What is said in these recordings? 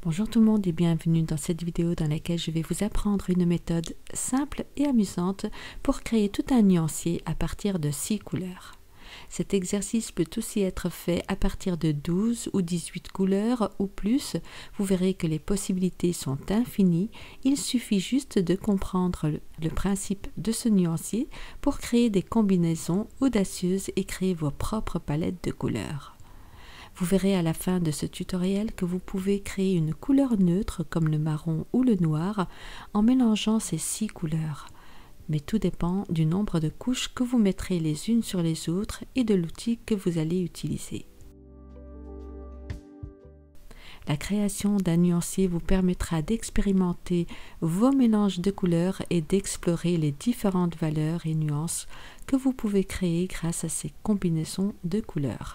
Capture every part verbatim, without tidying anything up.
Bonjour tout le monde et bienvenue dans cette vidéo dans laquelle je vais vous apprendre une méthode simple et amusante pour créer tout un nuancier à partir de six couleurs. Cet exercice peut aussi être fait à partir de douze ou dix-huit couleurs ou plus. Vous verrez que les possibilités sont infinies. Il suffit juste de comprendre le, le principe de ce nuancier pour créer des combinaisons audacieuses et créer vos propres palettes de couleurs. Vous verrez à la fin de ce tutoriel que vous pouvez créer une couleur neutre comme le marron ou le noir en mélangeant ces six couleurs. Mais tout dépend du nombre de couches que vous mettrez les unes sur les autres et de l'outil que vous allez utiliser. La création d'un nuancier vous permettra d'expérimenter vos mélanges de couleurs et d'explorer les différentes valeurs et nuances que vous pouvez créer grâce à ces combinaisons de couleurs.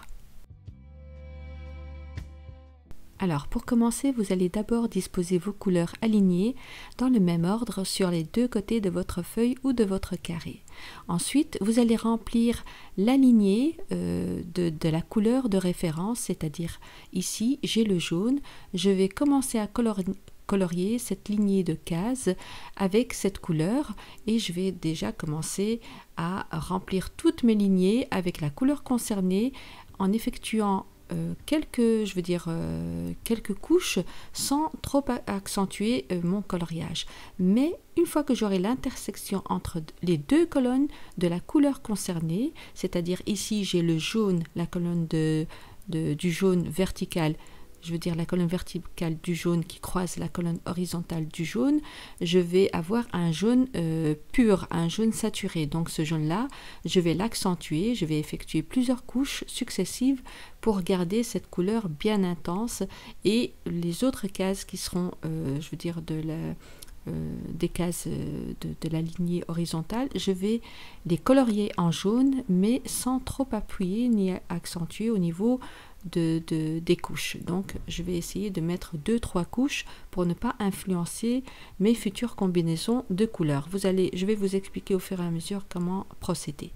Alors pour commencer, vous allez d'abord disposer vos couleurs alignées dans le même ordre sur les deux côtés de votre feuille ou de votre carré. Ensuite, vous allez remplir la lignée euh, de, de la couleur de référence, c'est-à-dire ici j'ai le jaune. Je vais commencer à colorier, colorier cette lignée de cases avec cette couleur et je vais déjà commencer à remplir toutes mes lignées avec la couleur concernée en effectuant Euh, quelques, je veux dire, euh, quelques couches sans trop accentuer euh, mon coloriage. Mais une fois que j'aurai l'intersection entre les deux colonnes de la couleur concernée, c'est-à-dire ici j'ai le jaune, la colonne de, de, du jaune vertical, je veux dire la colonne verticale du jaune qui croise la colonne horizontale du jaune, je vais avoir un jaune euh, pur, un jaune saturé. Donc ce jaune-là, je vais l'accentuer, je vais effectuer plusieurs couches successives pour garder cette couleur bien intense et les autres cases qui seront, euh, je veux dire, de la... Euh, des cases de, de la lignée horizontale, je vais les colorier en jaune mais sans trop appuyer ni accentuer au niveau de, de, des couches. Donc je vais essayer de mettre deux trois couches pour ne pas influencer mes futures combinaisons de couleurs. Vous allez, je vais vous expliquer au fur et à mesure comment procéder.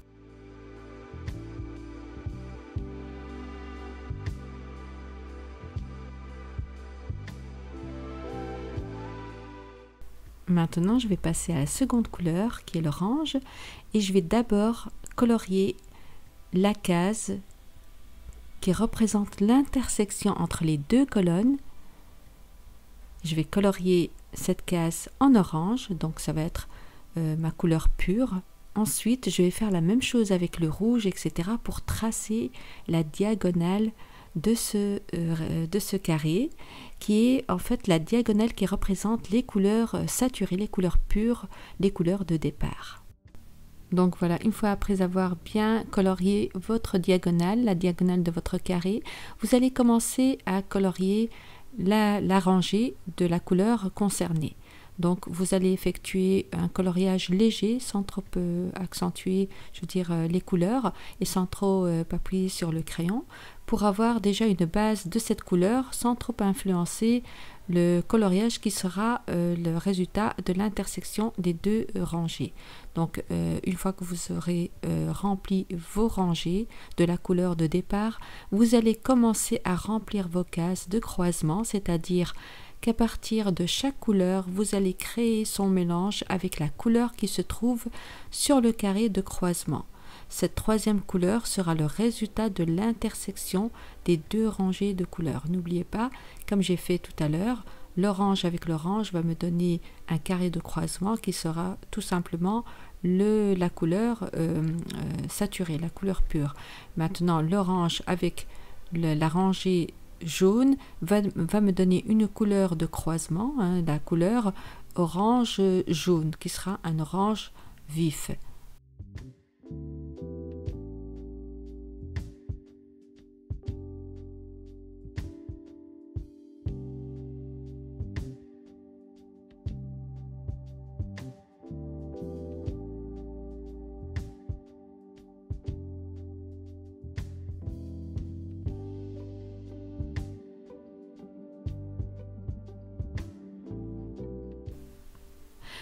Maintenant, je vais passer à la seconde couleur qui est l'orange et je vais d'abord colorier la case qui représente l'intersection entre les deux colonnes. Je vais colorier cette case en orange, donc ça va être euh, ma couleur pure. Ensuite, je vais faire la même chose avec le rouge, et cetera pour tracer la diagonale de ce, euh, de ce carré qui est en fait la diagonale qui représente les couleurs saturées, les couleurs pures, les couleurs de départ. Donc voilà, une fois après avoir bien colorié votre diagonale, la diagonale de votre carré, vous allez commencer à colorier la, la rangée de la couleur concernée. Donc vous allez effectuer un coloriage léger sans trop euh, accentuer, je veux dire, euh, les couleurs et sans trop euh, appuyer sur le crayon pour avoir déjà une base de cette couleur sans trop influencer le coloriage qui sera euh, le résultat de l'intersection des deux euh, rangées. Donc euh, une fois que vous aurez euh, rempli vos rangées de la couleur de départ, vous allez commencer à remplir vos cases de croisement, c'est-à-dire qu'à partir de chaque couleur, vous allez créer son mélange avec la couleur qui se trouve sur le carré de croisement. Cette troisième couleur sera le résultat de l'intersection des deux rangées de couleurs. N'oubliez pas, comme j'ai fait tout à l'heure, l'orange avec l'orange va me donner un carré de croisement qui sera tout simplement le, la couleur euh, euh, saturée, la couleur pure. Maintenant, l'orange avec le, la rangée jaune va, va me donner une couleur de croisement, hein, la couleur orange jaune qui sera un orange vif.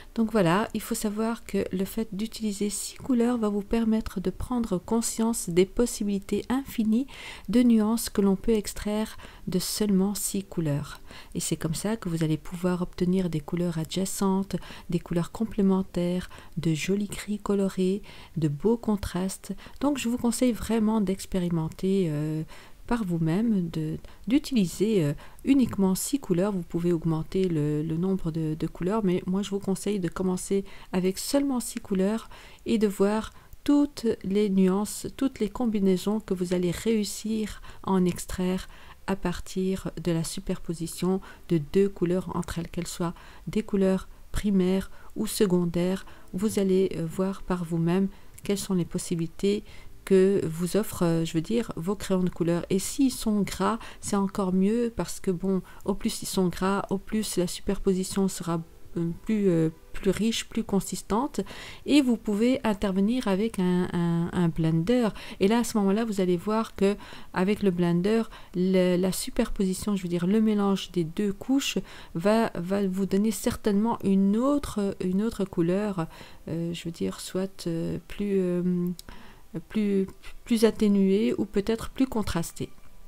Donc voilà, il faut savoir que le fait d'utiliser six couleurs va vous permettre de prendre conscience des possibilités infinies de nuances que l'on peut extraire de seulement six couleurs. Et c'est comme ça que vous allez pouvoir obtenir des couleurs adjacentes, des couleurs complémentaires, de jolis gris colorés, de beaux contrastes. Donc je vous conseille vraiment d'expérimenter euh, par vous-même, d'utiliser euh, uniquement six couleurs. Vous pouvez augmenter le, le nombre de, de couleurs, mais moi je vous conseille de commencer avec seulement six couleurs et de voir toutes les nuances, toutes les combinaisons que vous allez réussir à en extraire à partir de la superposition de deux couleurs entre elles, qu'elles soient des couleurs primaires ou secondaires. Vous allez euh, voir par vous-même quelles sont les possibilités que vous offre, je veux dire, vos crayons de couleur. Et s'ils sont gras, c'est encore mieux parce que, bon, au plus ils sont gras, au plus la superposition sera plus, euh, plus riche, plus consistante. Et vous pouvez intervenir avec un, un, un blender. Et là, à ce moment-là, vous allez voir que avec le blender, le, la superposition, je veux dire, le mélange des deux couches va, va vous donner certainement une autre, une autre couleur, euh, je veux dire, soit euh, plus... Euh, Plus, plus atténué ou peut-être plus contrasté.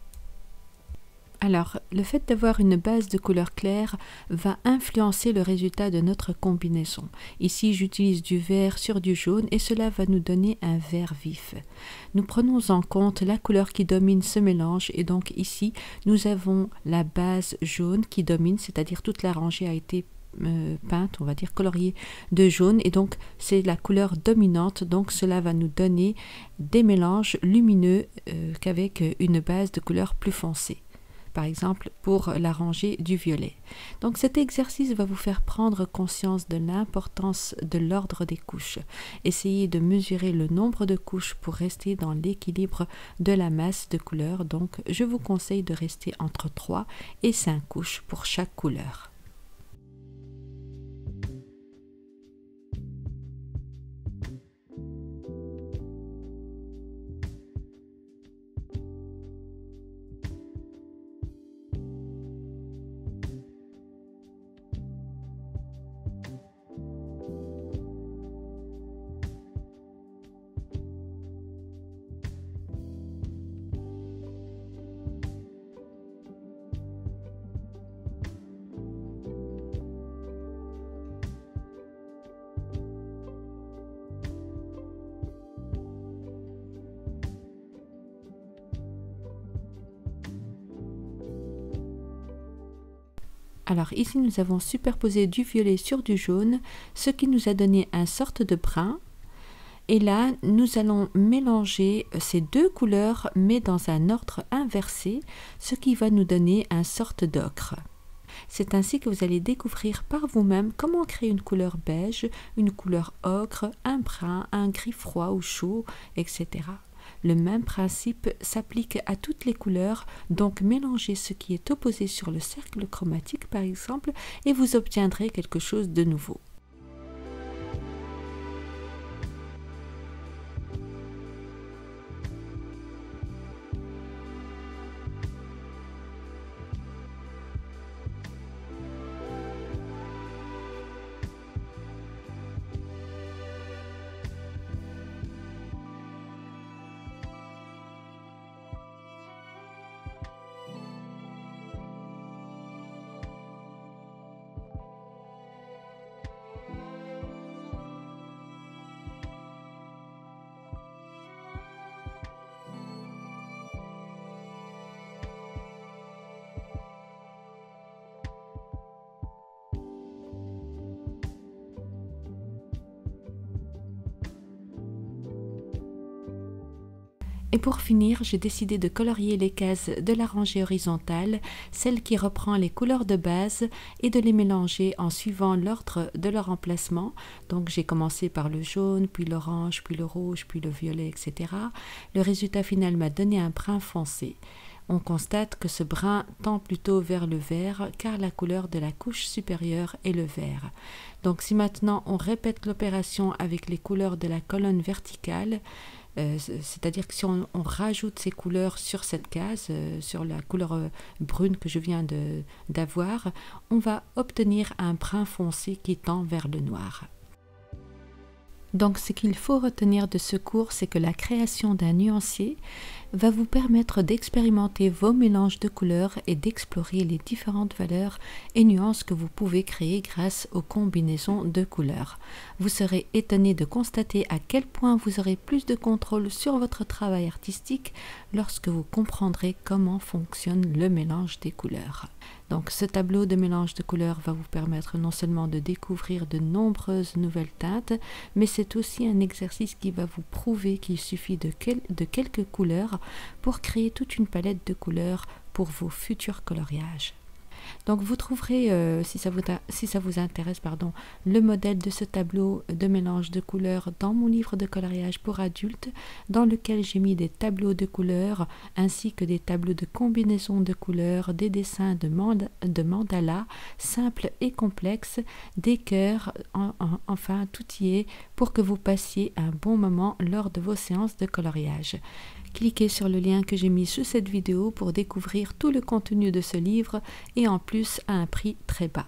Alors, le fait d'avoir une base de couleur claire va influencer le résultat de notre combinaison. Ici, j'utilise du vert sur du jaune et cela va nous donner un vert vif. Nous prenons en compte la couleur qui domine ce mélange et donc ici, nous avons la base jaune qui domine, c'est-à-dire toute la rangée a été Euh, peinte, on va dire coloriée de jaune, et donc c'est la couleur dominante, donc cela va nous donner des mélanges lumineux euh, qu'avec une base de couleur plus foncée, par exemple pour la rangée du violet. Donc cet exercice va vous faire prendre conscience de l'importance de l'ordre des couches. Essayez de mesurer le nombre de couches pour rester dans l'équilibre de la masse de couleurs, donc je vous conseille de rester entre trois et cinq couches pour chaque couleur. Alors ici nous avons superposé du violet sur du jaune, ce qui nous a donné une sorte de brun. Et là nous allons mélanger ces deux couleurs mais dans un ordre inversé, ce qui va nous donner une sorte d'ocre. C'est ainsi que vous allez découvrir par vous-même comment créer une couleur beige, une couleur ocre, un brun, un gris froid ou chaud, et cetera. Le même principe s'applique à toutes les couleurs, donc mélangez ce qui est opposé sur le cercle chromatique par exemple et vous obtiendrez quelque chose de nouveau. Et pour finir, j'ai décidé de colorier les cases de la rangée horizontale, celle qui reprend les couleurs de base, et de les mélanger en suivant l'ordre de leur emplacement. Donc j'ai commencé par le jaune, puis l'orange, puis le rouge, puis le violet, et cetera. Le résultat final m'a donné un brun foncé. On constate que ce brun tend plutôt vers le vert car la couleur de la couche supérieure est le vert. Donc si maintenant on répète l'opération avec les couleurs de la colonne verticale, Euh, C'est-à-dire que si on, on rajoute ces couleurs sur cette case, euh, sur la couleur euh, brune que je viens d'avoir, on va obtenir un brun foncé qui tend vers le noir. Donc ce qu'il faut retenir de ce cours, c'est que la création d'un nuancier va vous permettre d'expérimenter vos mélanges de couleurs et d'explorer les différentes valeurs et nuances que vous pouvez créer grâce aux combinaisons de couleurs. Vous serez étonné de constater à quel point vous aurez plus de contrôle sur votre travail artistique lorsque vous comprendrez comment fonctionne le mélange des couleurs. Donc ce tableau de mélange de couleurs va vous permettre non seulement de découvrir de nombreuses nouvelles teintes, mais c'est aussi un exercice qui va vous prouver qu'il suffit de, quel, de quelques couleurs pour créer toute une palette de couleurs pour vos futurs coloriages. Donc vous trouverez, euh, si, ça vous, si ça vous intéresse, pardon, le modèle de ce tableau de mélange de couleurs dans mon livre de coloriage pour adultes, dans lequel j'ai mis des tableaux de couleurs ainsi que des tableaux de combinaison de couleurs, des dessins de, mand de mandala simples et complexes, des cœurs, en, en, enfin tout y est pour que vous passiez un bon moment lors de vos séances de coloriage. Cliquez sur le lien que j'ai mis sous cette vidéo pour découvrir tout le contenu de ce livre et en plus à un prix très bas.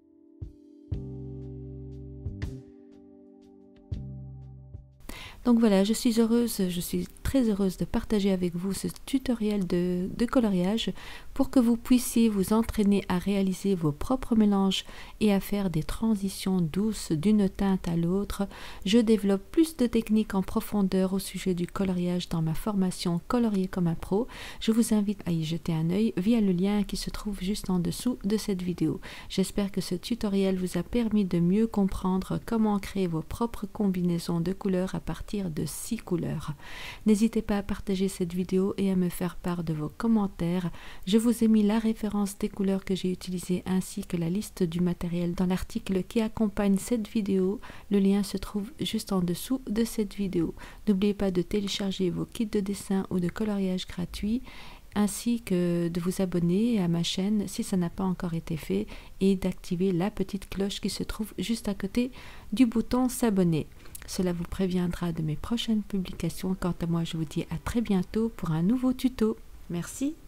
Donc voilà, je suis heureuse, je suis très heureuse de partager avec vous ce tutoriel de, de coloriage pour que vous puissiez vous entraîner à réaliser vos propres mélanges et à faire des transitions douces d'une teinte à l'autre. Je développe plus de techniques en profondeur au sujet du coloriage dans ma formation Colorier comme un pro. Je vous invite à y jeter un œil via le lien qui se trouve juste en dessous de cette vidéo. J'espère que ce tutoriel vous a permis de mieux comprendre comment créer vos propres combinaisons de couleurs à partir de six couleurs. N'hésitez pas à partager cette vidéo et à me faire part de vos commentaires. Je vous ai mis la référence des couleurs que j'ai utilisées ainsi que la liste du matériel dans l'article qui accompagne cette vidéo. Le lien se trouve juste en dessous de cette vidéo. N'oubliez pas de télécharger vos kits de dessin ou de coloriage gratuits ainsi que de vous abonner à ma chaîne si ça n'a pas encore été fait et d'activer la petite cloche qui se trouve juste à côté du bouton s'abonner. Cela vous préviendra de mes prochaines publications. Quant à moi, je vous dis à très bientôt pour un nouveau tuto. Merci.